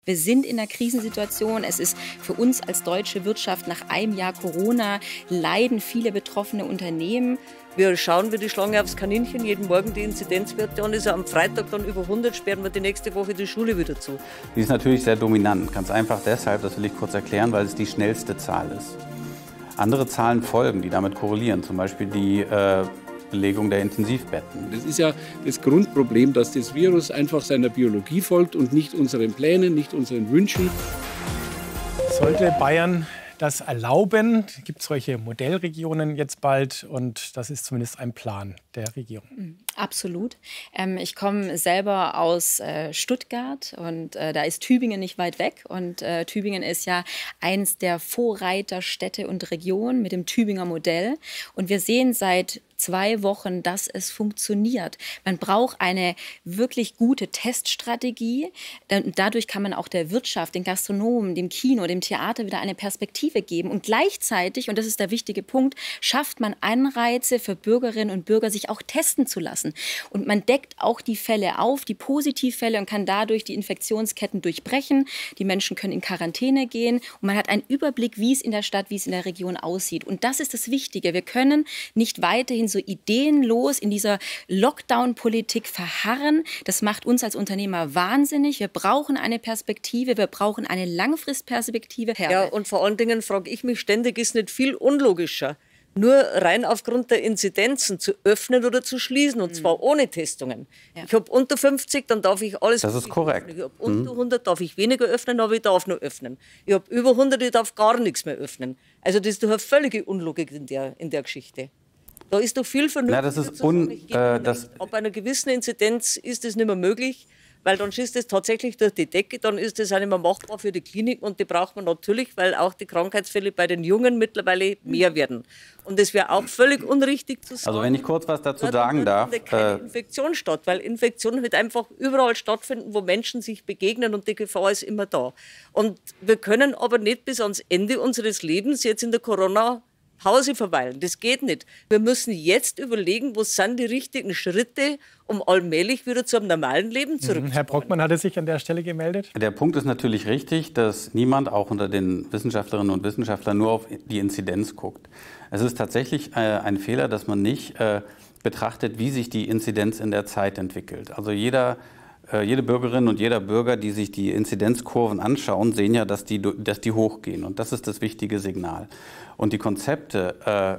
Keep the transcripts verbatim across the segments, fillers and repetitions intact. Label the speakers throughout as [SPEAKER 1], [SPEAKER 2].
[SPEAKER 1] Wir sind in einer Krisensituation. Es ist für uns als deutsche Wirtschaft nach einem Jahr Corona leiden viele betroffene Unternehmen.
[SPEAKER 2] Wir schauen wie die Schlange aufs Kaninchen, jeden Morgen die Inzidenzwerte an. Ist er am Freitag dann über hundert, sperren wir die nächste Woche die Schule wieder zu.
[SPEAKER 3] Die ist natürlich sehr dominant. Ganz einfach deshalb, das will ich kurz erklären, weil es die schnellste Zahl ist. Andere Zahlen folgen, die damit korrelieren, zum Beispiel die äh, Belegung der Intensivbetten.
[SPEAKER 4] Das ist ja das Grundproblem, dass das Virus einfach seiner Biologie folgt und nicht unseren Plänen, nicht unseren Wünschen.
[SPEAKER 5] Sollte Bayern das erlauben? Gibt es solche Modellregionen jetzt bald? Und das ist zumindest ein Plan der Regierung.
[SPEAKER 1] Absolut. Ähm, ich komme selber aus äh, Stuttgart und äh, da ist Tübingen nicht weit weg. Und äh, Tübingen ist ja eins der Vorreiterstädte und Regionen mit dem Tübinger Modell. Und wir sehen seit zwei Wochen, dass es funktioniert. Man braucht eine wirklich gute Teststrategie. Dadurch kann man auch der Wirtschaft, den Gastronomen, dem Kino, dem Theater wieder eine Perspektive geben. Und gleichzeitig, und das ist der wichtige Punkt, schafft man Anreize für Bürgerinnen und Bürger, sich auch testen zu lassen. Und man deckt auch die Fälle auf, die Positivfälle, und kann dadurch die Infektionsketten durchbrechen. Die Menschen können in Quarantäne gehen und man hat einen Überblick, wie es in der Stadt, wie es in der Region aussieht. Und das ist das Wichtige. Wir können nicht weiterhin so ideenlos in dieser Lockdown-Politik verharren. Das macht uns als Unternehmer wahnsinnig. Wir brauchen eine Perspektive, wir brauchen eine Langfristperspektive.
[SPEAKER 2] Ja, und vor allen Dingen frage ich mich ständig, ist nicht viel unlogischer, nur rein aufgrund der Inzidenzen zu öffnen oder zu schließen, und zwar ohne Testungen. Ja. Ich habe unter fünfzig, dann darf ich alles
[SPEAKER 3] Das ist korrekt.
[SPEAKER 2] öffnen. Ich habe unter hundert, darf ich weniger öffnen, aber ich darf nur öffnen. Ich habe über hundert, ich darf gar nichts mehr öffnen. Also das ist doch eine völlige Unlogik in der, in der Geschichte. Da ist doch viel vernünftiger.
[SPEAKER 3] Na, das ist un, äh, das
[SPEAKER 2] Ab einer gewissen Inzidenz ist das nicht mehr möglich, weil dann schießt es tatsächlich durch die Decke, dann ist das auch nicht mehr machbar für die Kliniken, und die braucht man natürlich, weil auch die Krankheitsfälle bei den Jungen mittlerweile mehr werden. Und es wäre auch völlig unrichtig zu sagen,
[SPEAKER 3] also wenn ich kurz was dazu
[SPEAKER 2] ja,
[SPEAKER 3] sagen darf.
[SPEAKER 2] keine äh, Infektion statt, weil Infektion wird einfach überall stattfinden, wo Menschen sich begegnen, und die Gefahr ist immer da. Und wir können aber nicht bis ans Ende unseres Lebens jetzt in der Corona Pause verweilen. Das geht nicht. Wir müssen jetzt überlegen, was sind die richtigen Schritte, um allmählich wieder zu einem normalen Leben zurückzukommen.
[SPEAKER 5] Herr Brockmann hatte sich an der Stelle gemeldet.
[SPEAKER 3] Der Punkt ist natürlich richtig, dass niemand, auch unter den Wissenschaftlerinnen und Wissenschaftlern, nur auf die Inzidenz guckt. Es ist tatsächlich äh, ein Fehler, dass man nicht äh, betrachtet, wie sich die Inzidenz in der Zeit entwickelt. Also jeder Jede Bürgerin und jeder Bürger, die sich die Inzidenzkurven anschauen, sehen ja, dass die, dass die hochgehen. Und das ist das wichtige Signal. Und die Konzepte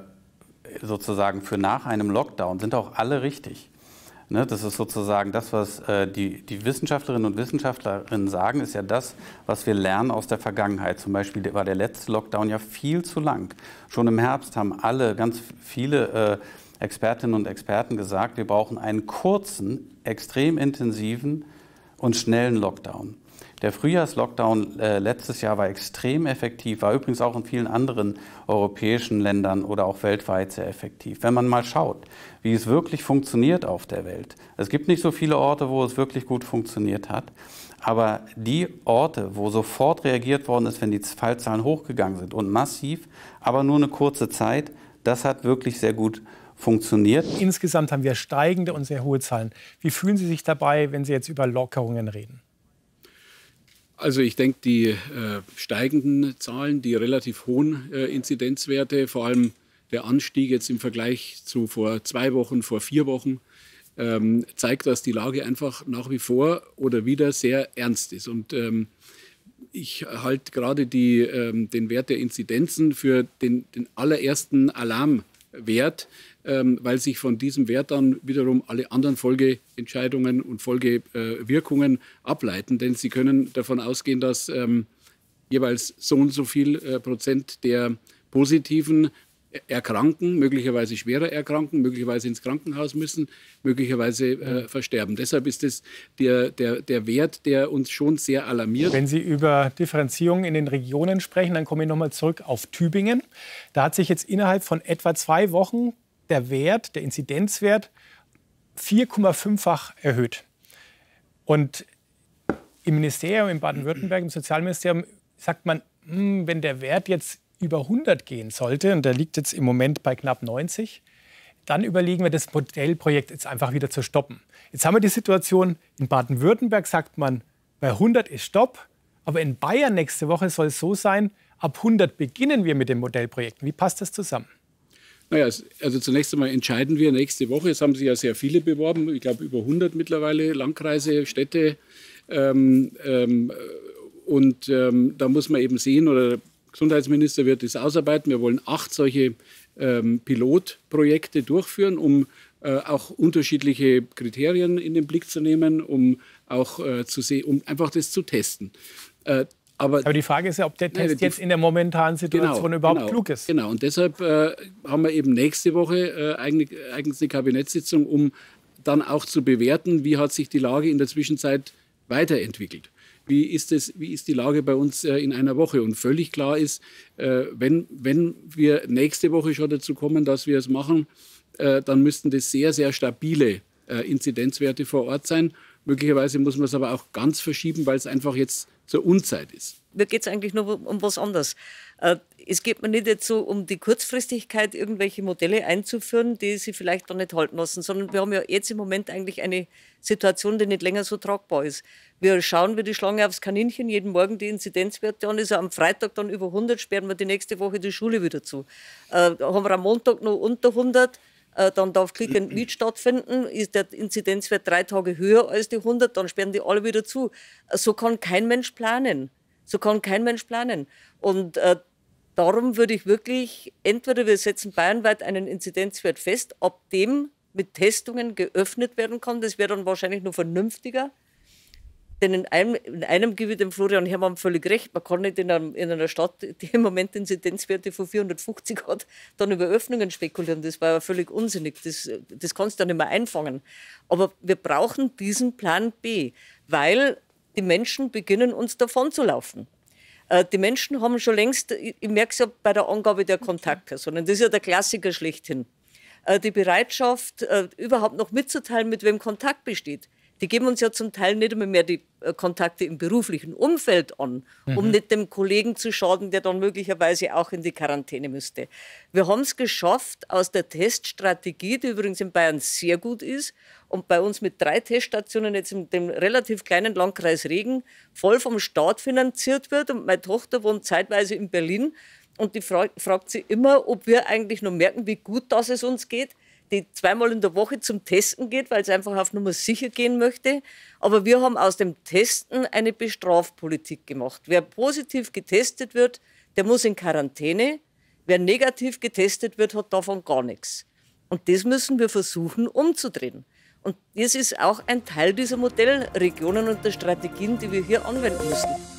[SPEAKER 3] äh, sozusagen für nach einem Lockdown sind auch alle richtig. Ne, das ist sozusagen das, was äh, die, die Wissenschaftlerinnen und Wissenschaftlerinnen sagen, ist ja das, was wir lernen aus der Vergangenheit. Zum Beispiel war der letzte Lockdown ja viel zu lang. Schon im Herbst haben alle, ganz viele äh, Expertinnen und Experten gesagt, wir brauchen einen kurzen, extrem intensiven und schnellen Lockdown. Der Frühjahrslockdown äh, letztes Jahr war extrem effektiv, war übrigens auch in vielen anderen europäischen Ländern oder auch weltweit sehr effektiv. Wenn man mal schaut, wie es wirklich funktioniert auf der Welt. Es gibt nicht so viele Orte, wo es wirklich gut funktioniert hat. Aber die Orte, wo sofort reagiert worden ist, wenn die Fallzahlen hochgegangen sind und massiv, aber nur eine kurze Zeit, das hat wirklich sehr gut funktioniert.
[SPEAKER 5] Insgesamt haben wir steigende und sehr hohe Zahlen. Wie fühlen Sie sich dabei, wenn Sie jetzt über Lockerungen reden?
[SPEAKER 4] Also ich denke, die äh, steigenden Zahlen, die relativ hohen äh, Inzidenzwerte, vor allem der Anstieg jetzt im Vergleich zu vor zwei Wochen, vor vier Wochen, ähm, zeigt, dass die Lage einfach nach wie vor oder wieder sehr ernst ist. Und ähm, ich halte gerade die, ähm, den Wert der Inzidenzen für den, den allerersten Alarmwert, ähm, weil sich von diesem Wert dann wiederum alle anderen Folgeentscheidungen und Folgewirkungen äh, ableiten. Denn Sie können davon ausgehen, dass ähm, jeweils so und so viel äh, Prozent der Positiven erkranken, möglicherweise schwerer erkranken, möglicherweise ins Krankenhaus müssen, möglicherweise äh, versterben. Deshalb ist es der, der, der Wert, der uns schon sehr alarmiert.
[SPEAKER 5] Wenn Sie über Differenzierung in den Regionen sprechen, dann komme ich noch mal zurück auf Tübingen. Da hat sich jetzt innerhalb von etwa zwei Wochen der Wert, der Inzidenzwert, vier Komma fünffach erhöht. Und im Ministerium, in Baden-Württemberg, im Sozialministerium, sagt man, mh, wenn der Wert jetzt über hundert gehen sollte, und der liegt jetzt im Moment bei knapp neunzig, dann überlegen wir, das Modellprojekt jetzt einfach wieder zu stoppen. Jetzt haben wir die Situation, in Baden-Württemberg sagt man, bei hundert ist Stopp, Aber in Bayern nächste Woche soll es so sein, ab hundert beginnen wir mit den Modellprojekten. Wie passt das zusammen?
[SPEAKER 4] Naja, also zunächst einmal entscheiden wir nächste Woche. Es haben sich ja sehr viele beworben. Ich glaube, über hundert mittlerweile, Landkreise, Städte. Ähm, ähm, und ähm, da muss man eben sehen, oder der Gesundheitsminister wird das ausarbeiten. Wir wollen acht solche ähm, Pilotprojekte durchführen, um äh, auch unterschiedliche Kriterien in den Blick zu nehmen, um auch äh, zu sehen, um einfach das zu testen. Äh, Aber,
[SPEAKER 5] Aber die Frage ist ja, ob der Test
[SPEAKER 4] nein, die,
[SPEAKER 5] jetzt in der momentanen Situation
[SPEAKER 4] genau,
[SPEAKER 5] überhaupt
[SPEAKER 4] genau,
[SPEAKER 5] klug ist.
[SPEAKER 4] Genau, und deshalb äh, haben wir eben nächste Woche äh, eigentlich, eigentlich eine Kabinettssitzung, um dann auch zu bewerten, wie hat sich die Lage in der Zwischenzeit weiterentwickelt. Wie ist, es, wie ist die Lage bei uns äh, in einer Woche? Und völlig klar ist, äh, wenn, wenn wir nächste Woche schon dazu kommen, dass wir es machen, äh, dann müssten das sehr, sehr stabile äh, Inzidenzwerte vor Ort sein. Möglicherweise muss man es aber auch ganz verschieben, weil es einfach jetzt zur Unzeit ist.
[SPEAKER 2] Mir geht es eigentlich nur um was anderes. Es geht mir nicht jetzt so um die Kurzfristigkeit, irgendwelche Modelle einzuführen, die sie vielleicht dann nicht halten lassen, sondern wir haben ja jetzt im Moment eigentlich eine Situation, die nicht länger so tragbar ist. Wir schauen wie die Schlange aufs Kaninchen, jeden Morgen die Inzidenzwerte an, ist er am Freitag dann über hundert, sperren wir die nächste Woche die Schule wieder zu. Äh, haben wir am Montag noch unter hundert, äh, dann darf Click and Meet stattfinden, ist der Inzidenzwert drei Tage höher als die hundert, dann sperren die alle wieder zu. So kann kein Mensch planen. So kann kein Mensch planen. Und äh, darum würde ich wirklich, entweder wir setzen bayernweit einen Inzidenzwert fest, ab dem mit Testungen geöffnet werden kann. Das wäre dann wahrscheinlich nur vernünftiger. Denn in einem, in einem gebe ich dem Florian Herrmann völlig recht. Man kann nicht in, einem, in einer Stadt, die im Moment Inzidenzwerte von vierhundertfünfzig hat, dann über Öffnungen spekulieren. Das war ja völlig unsinnig. Das, das kannst du ja nicht mehr einfangen. Aber wir brauchen diesen Plan B, weil die Menschen beginnen, uns davon zu laufen. Äh, die Menschen haben schon längst, ich, ich merke es ja bei der Angabe der Kontaktpersonen, das ist ja der Klassiker schlechthin, äh, die Bereitschaft, äh, überhaupt noch mitzuteilen, mit wem Kontakt besteht. Die geben uns ja zum Teil nicht einmal mehr die äh, Kontakte im beruflichen Umfeld an, um mhm. nicht dem Kollegen zu schaden, der dann möglicherweise auch in die Quarantäne müsste. Wir haben es geschafft, aus der Teststrategie, die übrigens in Bayern sehr gut ist, und bei uns mit drei Teststationen jetzt in dem relativ kleinen Landkreis Regen voll vom Staat finanziert wird. Und meine Tochter wohnt zeitweise in Berlin und die fra- fragt sie immer, ob wir eigentlich noch merken, wie gut das es uns geht. Die zweimal in der Woche zum Testen geht, weil sie einfach auf Nummer sicher gehen möchte. Aber wir haben aus dem Testen eine Bestrafpolitik gemacht. Wer positiv getestet wird, der muss in Quarantäne. Wer negativ getestet wird, hat davon gar nichts. Und das müssen wir versuchen umzudrehen. Und das ist auch ein Teil dieser Modellregionen und der Strategien, die wir hier anwenden müssen.